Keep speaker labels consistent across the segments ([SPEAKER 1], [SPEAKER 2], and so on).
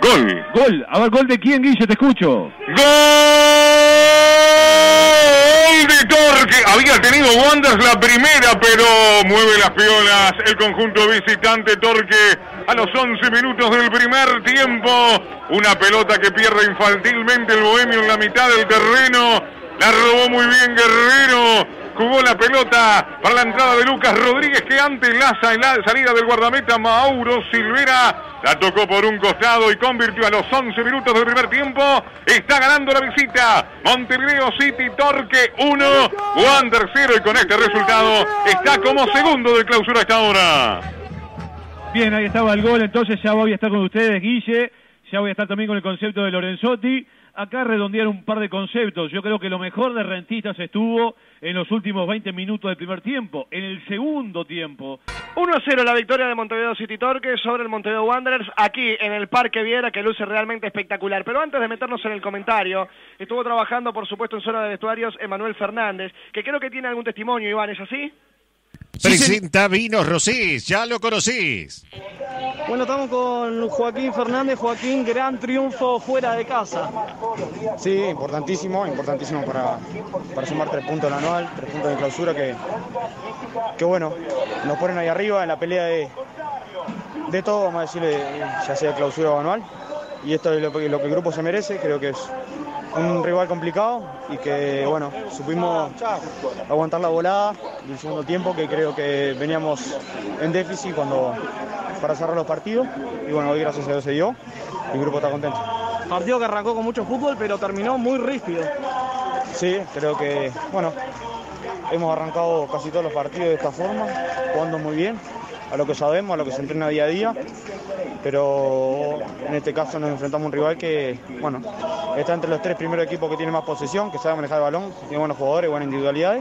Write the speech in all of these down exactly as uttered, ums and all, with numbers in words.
[SPEAKER 1] Gol.
[SPEAKER 2] Gol. A ver, ¿gol de quién, Guille? Te escucho.
[SPEAKER 1] ¡Gol de Torque! Había tenido Wanderers la primera, pero mueve las piolas el conjunto visitante. Torque a los once minutos del primer tiempo. Una pelota que pierde infantilmente el bohemio en la mitad del terreno. La robó muy bien Guerrero. Jugó la pelota para la entrada de Lucas Rodríguez, que antelaza en la salida del guardameta Mauro Silvera. La tocó por un costado y convirtió a los once minutos del primer tiempo. Está ganando la visita. Montevideo City, Torque uno, Wander cero, y con este resultado está como segundo de clausura hasta ahora.
[SPEAKER 2] Bien, ahí estaba el gol, entonces ya voy a estar con ustedes, Guille. Ya voy a estar también con el concepto de Lorenzotti. Acá redondear un par de conceptos. Yo creo que lo mejor de Rentistas estuvo en los últimos veinte minutos del primer tiempo. En el segundo tiempo,
[SPEAKER 3] uno a cero la victoria de Montevideo City Torque sobre el Montevideo Wanderers, aquí en el Parque Viera, que luce realmente espectacular. Pero antes de meternos en el comentario, estuvo trabajando, por supuesto, en zona de vestuarios Emanuel Fernández, que creo que tiene algún testimonio, Iván, ¿es así?
[SPEAKER 4] Presenta Vinos Rosés, ya lo conocés.
[SPEAKER 5] Bueno, estamos con Joaquín Fernández. Joaquín, gran triunfo fuera de casa.
[SPEAKER 6] Sí, importantísimo, importantísimo para, para sumar tres puntos en el anual, tres puntos de clausura que, que bueno, nos ponen ahí arriba en la pelea de, de todo, vamos a decirle, ya sea clausura o anual. Y esto es lo, lo que el grupo se merece, creo que es un rival complicado y que, bueno, supimos aguantar la volada del segundo tiempo, que creo que veníamos en déficit cuando para cerrar los partidos, y bueno, hoy gracias a Dios se dio y el grupo está contento.
[SPEAKER 5] Partido que arrancó con mucho fútbol, pero terminó muy rígido.
[SPEAKER 6] Sí, creo que, bueno, hemos arrancado casi todos los partidos de esta forma, jugando muy bien, a lo que sabemos, a lo que se entrena día a día, pero en este caso nos enfrentamos a un rival que, bueno, está entre los tres primeros equipos que tienen más posesión, que sabe manejar el balón, tiene buenos jugadores, buenas individualidades,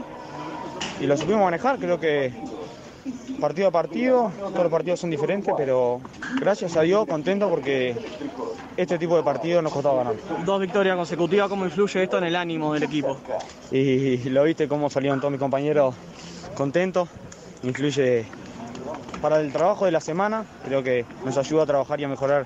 [SPEAKER 6] y lo supimos manejar. Creo que partido a partido, todos los partidos son diferentes, pero gracias a Dios, contento porque este tipo de partidos nos costaba ganar.
[SPEAKER 5] Dos victorias consecutivas, ¿cómo influye esto en el ánimo del equipo?
[SPEAKER 6] Y lo viste cómo salieron todos mis compañeros contentos, influye para el trabajo de la semana, creo que nos ayuda a trabajar y a mejorar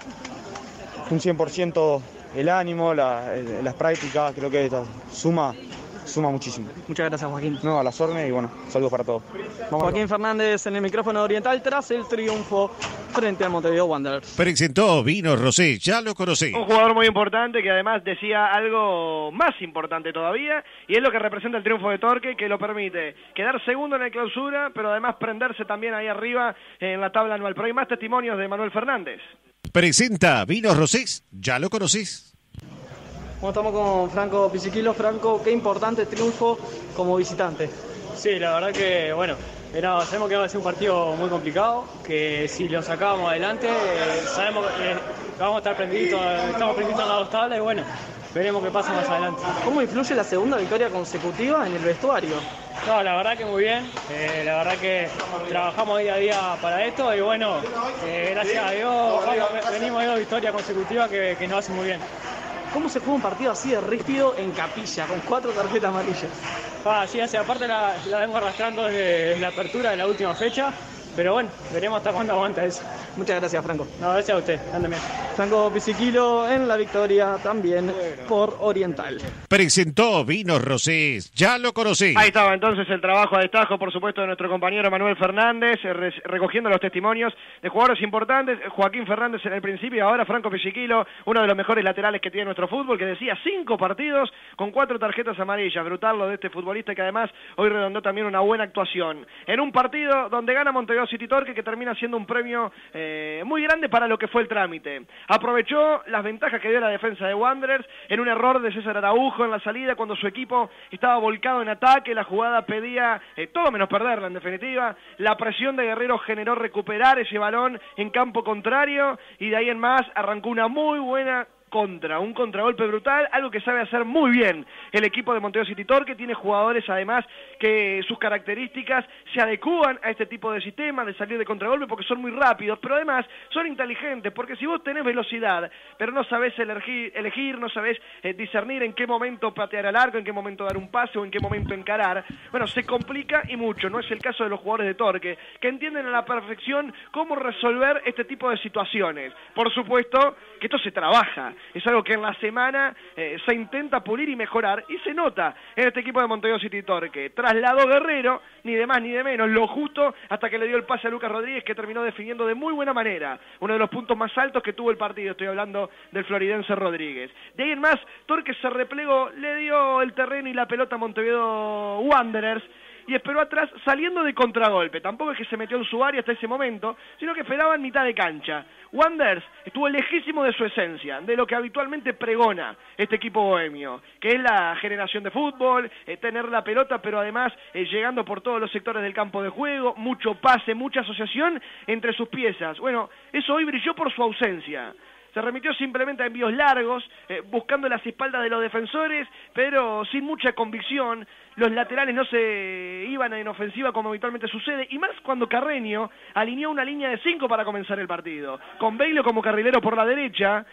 [SPEAKER 6] un cien por ciento el ánimo, la, las prácticas, creo que esto suma, suma muchísimo.
[SPEAKER 5] Muchas gracias, Joaquín.
[SPEAKER 6] No, a las órdenes y bueno, saludos para todos.
[SPEAKER 5] Vamos Joaquín Fernández en el micrófono oriental tras el triunfo frente al Montevideo Wanderers.
[SPEAKER 4] Presentó Vinos Rosés, ya lo conocés.
[SPEAKER 3] Un jugador muy importante que además decía algo más importante todavía, y es lo que representa el triunfo de Torque, que lo permite quedar segundo en la clausura, pero además prenderse también ahí arriba en la tabla anual. Pero hay más testimonios de Manuel Fernández.
[SPEAKER 4] Presenta Vinos Rosés, ya lo conocés.
[SPEAKER 5] Bueno, estamos con Franco Pisiquilo. Franco, qué importante triunfo como visitante.
[SPEAKER 7] Sí, la verdad que, bueno, era, sabemos que va a ser un partido muy complicado, que si lo sacábamos adelante, eh, sabemos que, eh, que vamos a estar prendidos, estamos prendidos en la dos tablas y bueno, veremos qué pasa más adelante.
[SPEAKER 5] ¿Cómo influye la segunda victoria consecutiva en el vestuario?
[SPEAKER 7] No, la verdad que muy bien, eh, la verdad que trabajamos día a día para esto y bueno, eh, gracias a Dios venimos de dos victorias consecutivas que, que nos hacen muy bien.
[SPEAKER 5] ¿Cómo se juega un partido así de rígido en Capilla, con cuatro tarjetas amarillas?
[SPEAKER 7] Ah, sí, hace, aparte la, la vengo arrastrando desde la apertura de la última fecha, pero bueno, veremos hasta cuándo aguanta eso.
[SPEAKER 5] Muchas gracias, Franco.
[SPEAKER 7] No, gracias a usted, ande bien.
[SPEAKER 5] Franco Pisiquilo en la victoria también por Oriental.
[SPEAKER 4] Presentó Vinos Rosés, ya lo conocés.
[SPEAKER 3] Ahí estaba entonces el trabajo a destajo, por supuesto, de nuestro compañero Manuel Fernández, re recogiendo los testimonios de jugadores importantes. Joaquín Fernández en el principio y ahora Franco Pisiquilo, uno de los mejores laterales que tiene nuestro fútbol, que decía cinco partidos con cuatro tarjetas amarillas. Brutal lo de este futbolista, que además hoy redondeó también una buena actuación. En un partido donde gana Montevideo City Torque, que termina siendo un premio eh, muy grande para lo que fue el trámite. Aprovechó las ventajas que dio la defensa de Wanderers en un error de César Araujo en la salida cuando su equipo estaba volcado en ataque. La jugada pedía eh, todo menos perderla, en definitiva. La presión de Guerrero generó recuperar ese balón en campo contrario y de ahí en más arrancó una muy buena contra, un contragolpe brutal, algo que sabe hacer muy bien el equipo de Montevideo City Torque. Tiene jugadores además que sus características se adecúan a este tipo de sistema, de salir de contragolpe, porque son muy rápidos, pero además son inteligentes, porque si vos tenés velocidad, pero no sabés elegir, elegir no sabés eh, discernir en qué momento patear al arco, en qué momento dar un pase o en qué momento encarar, bueno, se complica y mucho. No es el caso de los jugadores de Torque, que entienden a la perfección cómo resolver este tipo de situaciones. Por supuesto que esto se trabaja, es algo que en la semana eh, se intenta pulir y mejorar, y se nota en este equipo de Montevideo City Torque. Trasladó Guerrero, ni de más ni de menos, lo justo, hasta que le dio el pase a Lucas Rodríguez, que terminó definiendo de muy buena manera, uno de los puntos más altos que tuvo el partido. Estoy hablando del floridense Rodríguez. De ahí en más, Torque se replegó, le dio el terreno y la pelota a Montevideo Wanderers, y esperó atrás saliendo de contragolpe. Tampoco es que se metió en su área hasta ese momento, sino que esperaba en mitad de cancha. Wanderers estuvo lejísimo de su esencia, de lo que habitualmente pregona este equipo bohemio, que es la generación de fútbol, eh, tener la pelota, pero además eh, llegando por todos los sectores del campo de juego, mucho pase, mucha asociación entre sus piezas. Bueno, eso hoy brilló por su ausencia. Se remitió simplemente a envíos largos, eh, buscando las espaldas de los defensores, pero sin mucha convicción. Los laterales no se iban en ofensiva como habitualmente sucede, y más cuando Carreño alineó una línea de cinco para comenzar el partido, con Beilo como carrilero por la derecha,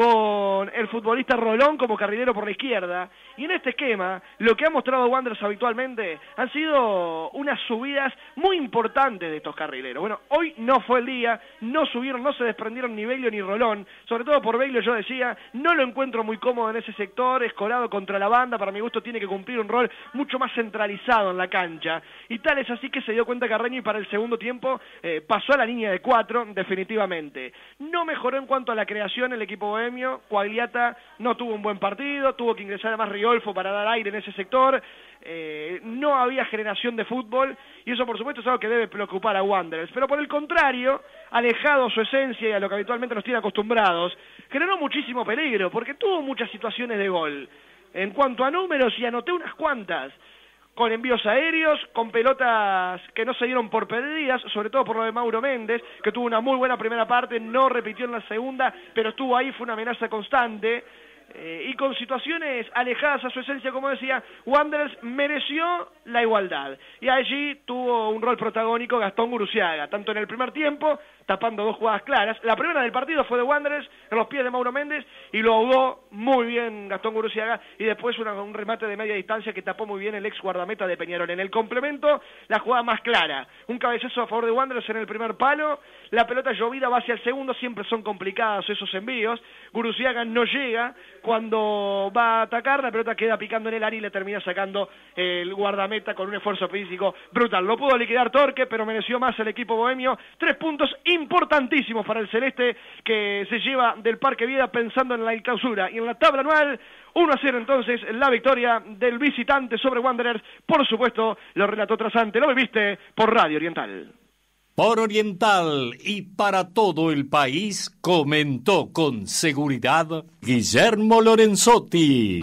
[SPEAKER 3] con el futbolista Rolón como carrilero por la izquierda, y en este esquema lo que ha mostrado Wanderers habitualmente han sido unas subidas muy importantes de estos carrileros. Bueno, hoy no fue el día, no subieron, no se desprendieron ni Beilo ni Rolón, sobre todo por Beilo. Yo decía, no lo encuentro muy cómodo en ese sector, escorado contra la banda, para mi gusto tiene que cumplir un rol mucho más centralizado en la cancha, y tal es así que se dio cuenta Carreño, y para el segundo tiempo eh, pasó a la línea de cuatro definitivamente. No mejoró en cuanto a la creación el equipo bohemio. Quagliata no tuvo un buen partido, tuvo que ingresar además Riolfo para dar aire en ese sector. Eh, no había generación de fútbol, y eso por supuesto es algo que debe preocupar a Wanderers. Pero por el contrario, alejado a su esencia y a lo que habitualmente nos tiene acostumbrados, generó muchísimo peligro, porque tuvo muchas situaciones de gol. En cuanto a números, y anoté unas cuantas, con envíos aéreos, con pelotas que no se dieron por perdidas, sobre todo por lo de Mauro Méndez, que tuvo una muy buena primera parte, no repitió en la segunda, pero estuvo ahí, fue una amenaza constante, eh, y con situaciones alejadas a su esencia, como decía, Wanderers mereció la igualdad, y allí tuvo un rol protagónico Gastón Guruziaga, tanto en el primer tiempo, tapando dos jugadas claras. La primera del partido fue de Wanderers, en los pies de Mauro Méndez, y lo ahogó muy bien Gastón Guruziaga, y después una, un remate de media distancia que tapó muy bien el ex guardameta de Peñarol. En el complemento, la jugada más clara, un cabezazo a favor de Wanderers en el primer palo, la pelota llovida va hacia el segundo, siempre son complicados esos envíos, Guruziaga no llega, cuando va a atacar, la pelota queda picando en el área y le termina sacando el guardameta con un esfuerzo físico brutal. Lo pudo liquidar Torque, pero mereció más el equipo bohemio. Tres puntos importantísimos para el celeste, que se lleva del Parque Vieda pensando en la clausura. Y en la tabla anual, uno a cero entonces la victoria del visitante sobre Wanderers. Por supuesto, lo relató Trasante, lo viviste por Radio Oriental.
[SPEAKER 4] Por Oriental y para todo el país, comentó con seguridad Guillermo Lorenzotti.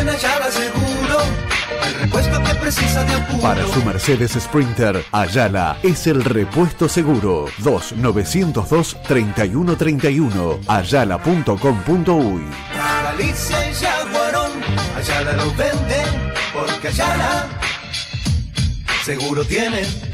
[SPEAKER 8] El repuesto que precisa de apuro. Para su Mercedes Sprinter, Ayala es el repuesto seguro. dos nueve cero dos, tres uno tres uno, ayala punto com punto uy. Galicia y Jaguarón, Ayala lo venden, porque Ayala seguro tiene.